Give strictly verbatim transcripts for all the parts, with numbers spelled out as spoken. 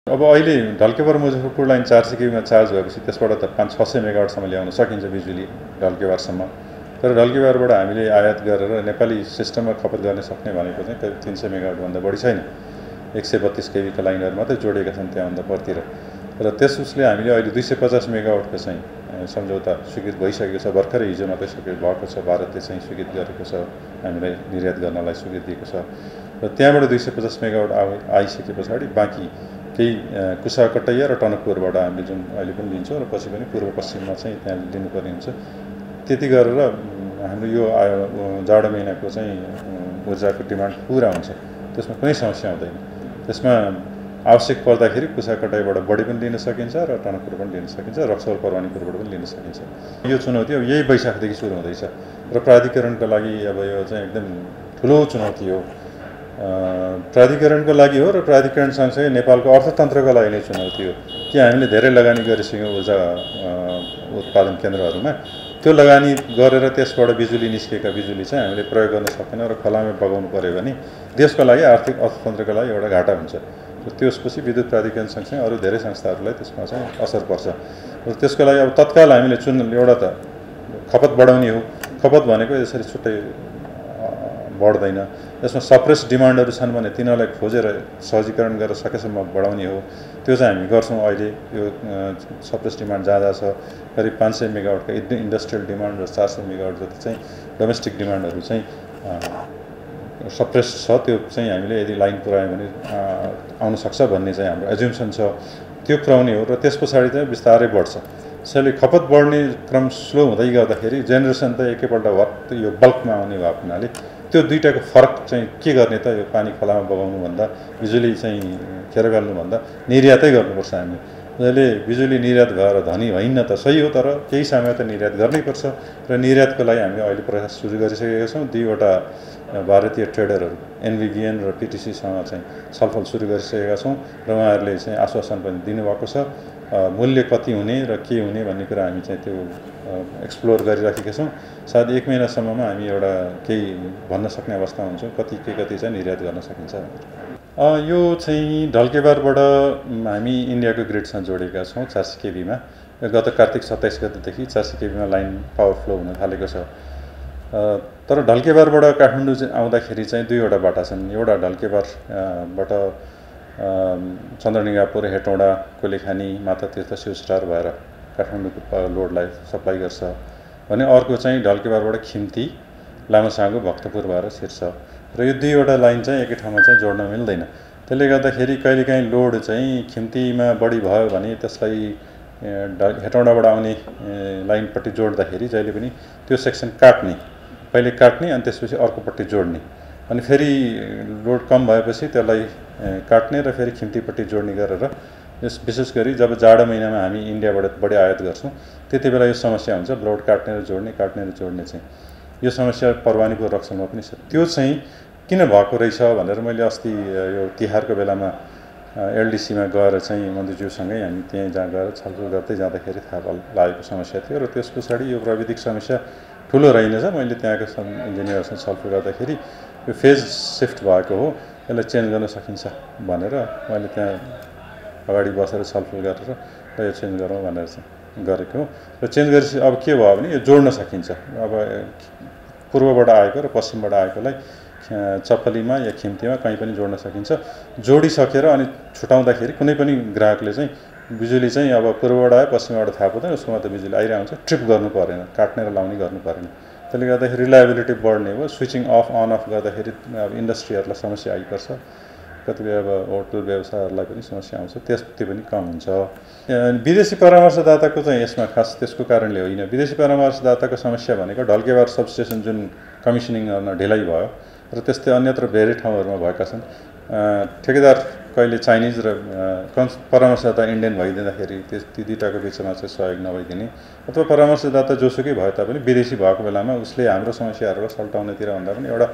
अब अहिले ढल्केवर मुजफ्फरपुर लाइन चार सय केबीमा चार्ज भएपछि त्यसबाट त पाँच छ सय मेगावाटसम्म ल्याउन सकिन्छ बिजुली ढल्केवरसम्म। तर ढल्केवरबाट हामीले आयात गरेर नेपाली सिस्टममा खपत गर्न सक्ने भनेको चाहिँ करिब तीन सय मेगावाटभन्दा बढी छैन। एक सय बत्तीस केबीका लाइनहरू मात्रै जोडेका छन् त्यहाँभन्दा परतिर। र त्यस उसले हामीले अहिले दुई सय पचास मेगावाटको चाहिँ सम्झौता स्वीकृत भइसकेको छ। भर्खरै हिजो मात्रै स्वीकृत भएको छ। भारतले चाहिँ स्वीकृत गरेको छ, हामीलाई निर्यात गर्नलाई स्वीकृत दिएको छ। र त्यहाँबाट दुई सय पचास मेगावाट आइसके पछाडि बाँकी केही कुसाकटैया र टनकपुरबाट हामीले जुन अहिले पनि लिन्छौँ र पछि पनि पूर्व पश्चिममा चाहिँ त्यहाँ लिनुपर्ने हुन्छ। त्यति गरेर हाम्रो यो जाडो महिनाको चाहिँ ऊर्जाको डिमान्ड पुरा हुन्छ, त्यसमा कुनै समस्या हुँदैन। त्यसमा आवश्यक पर्दाखेरि कुसाकटैयाबाट बढी पनि लिन सकिन्छ र टनकपुर पनि लिन सकिन्छ, रक्सौल परवानीपुरबाट पनि लिन सकिन्छ। यो चुनौती अब यही वैशाखदेखि सुरु हुँदैछ र प्राधिकरणका लागि अब यो चाहिँ एकदम ठुलो चुनौती हो। प्राधिकरणको लागि हो र प्राधिकरण सँगसँगै नेपालको अर्थतन्त्रको लागि नै चुनौती हो कि हामीले धेरै लगानी गरिसक्यौँ ऊर्जा उत्पादन केन्द्रहरूमा। त्यो लगानी गरेर त्यसबाट बिजुली निस्केका बिजुली चाहिँ हामीले प्रयोग गर्न सकेनौँ र खोलामा बगाउनु पऱ्यो भने देशको लागि आर्थिक अर्थतन्त्रको लागि एउटा घाटा हुन्छ। र त्यसपछि विद्युत प्राधिकरण सँगसँगै अरू धेरै संस्थाहरूलाई त्यसमा चाहिँ असर पर्छ। र त्यसको लागि अब तत्काल हामीले चुन एउटा त खपत बढाउने हो। खपत भनेको यसरी छुट्टै बढ्दैन। यसमा सप्रेस डिमान्डहरू छन् भने तिनीहरूलाई खोजेर सहजीकरण गरेर सकेसम्म बढाउने हो। त्यो चाहिँ हामी गर्छौँ। अहिले यो सप्रेस डिमान्ड जहाँ जहाँ छ करिब पाँच सय मेगावाटका इन्डस्ट्रियल डिमान्ड र चार सय मेगावाट जति चाहिँ डोमेस्टिक डिमान्डहरू चाहिँ सप्रेस छ। त्यो चाहिँ हामीले यदि लाइन पुऱ्यायो भने आउन सक्छ भन्ने चाहिँ हाम्रो एज्युम्सन छ। त्यो पुऱ्याउने हो र त्यस पछाडि चाहिँ बिस्तारै बढ्छ। त्यसैले खपत बढ्ने क्रम स्लो हुँदै गर्दाखेरि जेनेरेसन त एकैपल्ट भत् यो बल्कमा आउने भएको हुनाले त्यो दुईटाको फरक चाहिँ के गर्ने त, यो पानी खोलामा बगाउनुभन्दा बिजुली चाहिँ खेर गाल्नुभन्दा निर्यातै गर्नुपर्छ हामी। जसले बिजुली निर्यात भएर धनी होइन त सही हो, तर केही समय त निर्यात गर्नैपर्छ। र निर्यातको लागि हामीले अहिले प्रयास सुरु गरिसकेका छौँ। दुईवटा भारतीय ट्रेडरहरू एनभिभिएन र पिटिसीसँग चाहिँ छलफल सुरु गरिसकेका छौँ र उहाँहरूले चाहिँ आश्वासन पनि दिनुभएको छ। मूल्य कति हुने र के हुने भन्ने कुरा हामी चाहिँ त्यो एक्सप्लोर गरिराखेका छौँ। सायद एक महिनासम्ममा हामी एउटा केही भन्न सक्ने अवस्था हुन्छौँ कति के कति चाहिँ निर्यात गर्न सकिन्छ। यो चाहिँ ढल्केबारबाट हामी इन्डियाको ग्रिडसँग जोडेका छौँ चार सय केबीमा। गत कार्तिक सत्ताइस गतेदेखि चार सय केबीमा लाइन पावर फ्लो हुन थालेको छ। तर ढल्केबारबाट काठमाडौँ आउँदाखेरि चाहिँ दुईवटा बाटा छन्। एउटा ढल्केबारबाट चन्द्रनिगापुर, हेटौँडा, कोलेखानी, माता तीर्थ, शिवसटार भएर काठमाडौँको लोडलाई सप्लाई गर्छ भने अर्को चाहिँ ढल्केबारबाट खिम्ती, लामासाँगो, भक्तपुर भएर छिर्छ। र यो दुईवटा लाइन चाहिँ एकै ठाउँमा चाहिँ जोड्न मिल्दैन। त्यसले गर्दाखेरि कहिलेकाहीँ लोड चाहिँ खिम्तीमा बढी भयो भने त्यसलाई हेटौँडाबाट आउने लाइनपट्टि जोड्दाखेरि जहिले पनि त्यो सेक्सन काट्ने, पहिले काट्ने अनि त्यसपछि अर्कोपट्टि जोड्ने, अनि फेरि लोड कम भएपछि त्यसलाई काट्ने र फेरि खिम्तीपट्टि जोड्ने गरेर यस विशेष गरी जब जाडो महिनामा हामी इन्डियाबाट बढी आयात गर्छौँ त्यति बेला यो समस्या हुन्छ। लोड काट्ने र जोड्ने काट्ने र जोड्ने चाहिँ यो समस्या परवानीपुर रक्सौलमा पनि छ। त्यो चाहिँ किन भएको रहेछ भनेर मैले अस्ति यो तिहारको बेलामा एलडिसीमा गएर चाहिँ मन्त्रीज्यूसँगै हामी त्यहीँ जहाँ गएर छलफल गर्दै जाँदाखेरि थाहा लागेको समस्या थियो। र त्यस पछाडि यो प्राविधिक समस्या ठुलो रहेनछ। मैले त्यहाँको इन्जिनियरसँग छलफल गर्दाखेरि यो फेज सिफ्ट भएको हो, यसलाई चेन्ज गर्न सकिन्छ भनेर मैले त्यहाँ अगाडि बसेर छलफल गरेर र यो चेन्ज गरौँ भनेर चाहिँ गरेको हो। र चेन्ज गरेपछि अब के भयो भने यो जोड्न सकिन्छ। अब पूर्वबाट आएको र पश्चिमबाट आएकोलाई चप्पलीमा या खिम्तीमा कहीँ पनि जोड्न सकिन्छ। जोडिसकेर अनि छुटाउँदाखेरि कुनै पनि ग्राहकले चाहिँ बिजुली चाहिँ अब पूर्वबाट आयो पश्चिमबाट थाहा पाउँदैन, उसकोमा त बिजुली आइरहेको हुन्छ, ट्रिप गर्नु परेन, काट्ने र लाउने गर्नु परेन। त्यसले गर्दाखेरि रिलायबिलिटी बढ्ने हो। स्विचिङ अफ अन अफ गर्दाखेरि अब इन्डस्ट्रीहरूलाई समस्या आइपर्छ, कतिपय अब होटल व्यवसायहरूलाई पनि समस्या आउँछ, त्यस त्यो पनि कम हुन्छ। विदेशी परामर्शदाताको चाहिँ यसमा खास त्यसको कारणले होइन। विदेशी परामर्शदाताको समस्या भनेको ढल्केबार सबस्टेसन जुन कमिसनिङ गर्न ढिलाइ भयो र त्यस्तै अन्यत्र धेरै ठाउँहरूमा भएका छन्। ठेकेदार कहिले चाइनिज र परामर्शदाता इन्डियन भइदिँदाखेरि त्यस ती दुईटाको बिचमा चाहिँ सहयोग नभइदिने, अथवा परामर्शदाता जोसुकै भए तापनि विदेशी भएको बेलामा उसले हाम्रो समस्याहरूलाई सल्टाउनेतिर भन्दा पनि एउटा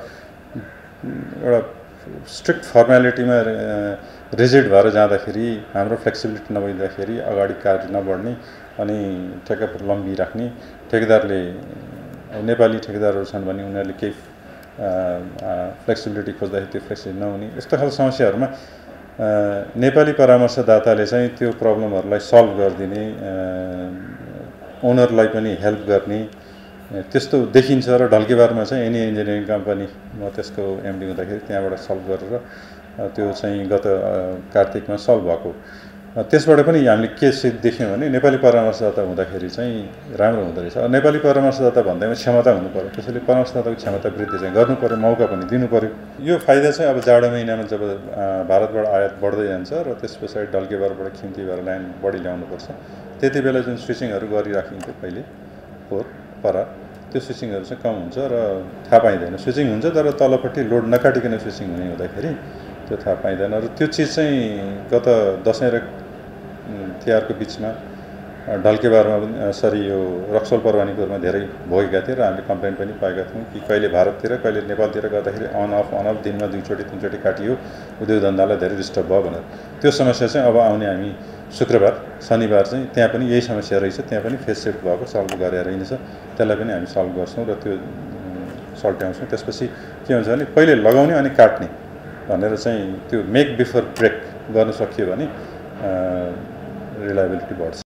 एउटा स्ट्रिक्ट फर्मालिटीमा रिजिड भएर जाँदाखेरि हाम्रो फ्लेक्सिबिलिटी नभइदिँदाखेरि अगाडि कार्य नबढ्ने अनि ठेक्का लम्बी राख्ने, ठेकेदारले नेपाली ठेकेदारहरू छन् भने उनीहरूले केही फ्लेक्सिबिलिटी खोज्दाखेरि त्यो फ्लेक्सिबिलिटी नहुने, यस्तो खालको समस्याहरूमा नेपाली परामर्शदाताले चाहिँ त्यो प्रब्लमहरूलाई सल्भ गरिदिने, ओनरलाई पनि हेल्प गर्ने त्यस्तो देखिन्छ र ढल्केबारमा चाहिँ एनी इन्जिनियरिङ कम्पनी म त्यसको एमडी हुँदाखेरि त्यहाँबाट सल्भ गरेर त्यो चाहिँ गत कार्तिकमा सल्भ भएको। त्यसबाट पनि हामीले के देख्यौँ भने नेपाली परामर्शदाता हुँदाखेरि चाहिँ राम्रो हुँदो रहेछ। नेपाली परामर्शदाता भन्दैमा क्षमता हुनु पर्यो, त्यसैले परामर्शदाताको क्षमता वृद्धि चाहिँ गर्नु पर्यो, मौका पनि दिनु पर्यो। यो फाइदा चाहिँ अब जाडो महिनामा जब भारतबाट आयात बढ्दै जान्छ र त्यस पछाडि ढल्केबारबाट खिम्ती भएर लाइन बढी ल्याउनुपर्छ, त्यति बेला जुन स्विचिङहरू गरिराखिन्थ्यो पहिले फोहोर परा, त्यो स्विचिङहरू चाहिँ कम हुन्छ र थाहा पाइँदैन। स्विचिङ हुन्छ तर तलपट्टि लोड नकाटिकन स्विचिङ हुने हुँदाखेरि त्यो थाहा पाइँदैन र त्यो चिज चाहिँ गत दसैँ र तिहारको बिचमा ढल्केबारमा पनि सरी यो रक्सोल परवानीपुरमा धेरै भोगेका थिए र हामीले कम्प्लेन पनि पाएका थियौँ कि कहिले भारततिर कहिले नेपालतिर गर्दाखेरि अन अफ अन अफ दिनमा दुईचोटि तिनचोटि काटियो, उद्योग धन्दालाई धेरै डिस्टर्ब भयो भनेर। त्यो समस्या चाहिँ अब आउने हामी शुक्रबार शनिबार चाहिँ त्यहाँ पनि यही समस्या रहेछ, त्यहाँ पनि फेस सिफ्ट भएको सल्भ गरेर रहेछ, त्यसलाई पनि हामी सल्भ गर्छौँ र त्यो सल्ट्याउँछौँ। त्यसपछि के हुन्छ भने पहिले लगाउने अनि काट्ने भनेर चाहिँ त्यो मेक बिफोर ब्रेक गर्न सकियो भने रिलायबिलिटी बढ्छ।